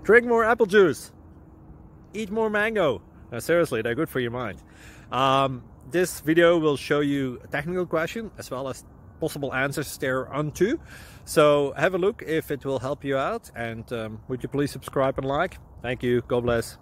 Drink more apple juice. Eat more mango. No, seriously, they're good for your mind. This video will show you a technical question as well as possible answers thereunto. So have a look if it will help you out, and would you please subscribe and like? Thank you. God bless.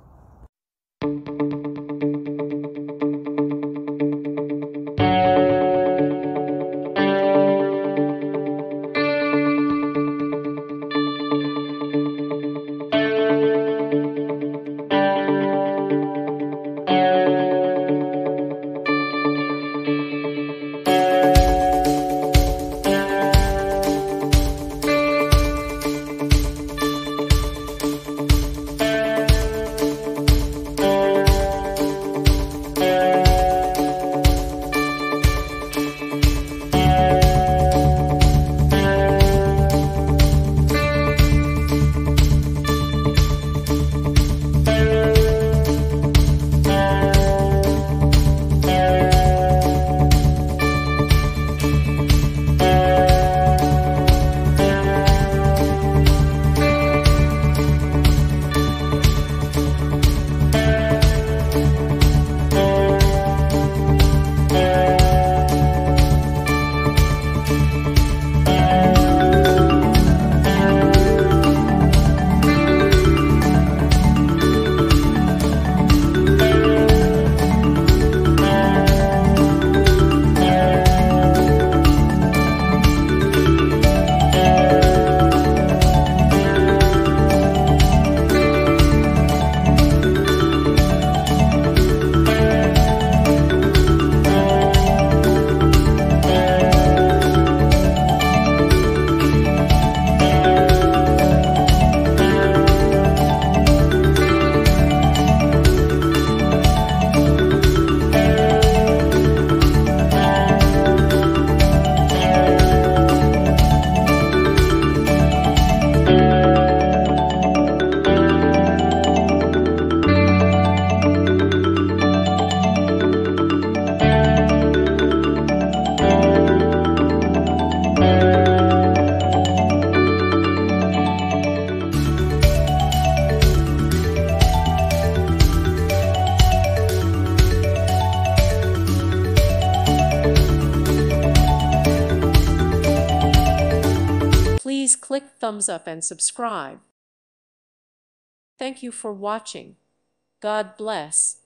Please click thumbs up and subscribe. Thank you for watching. God bless.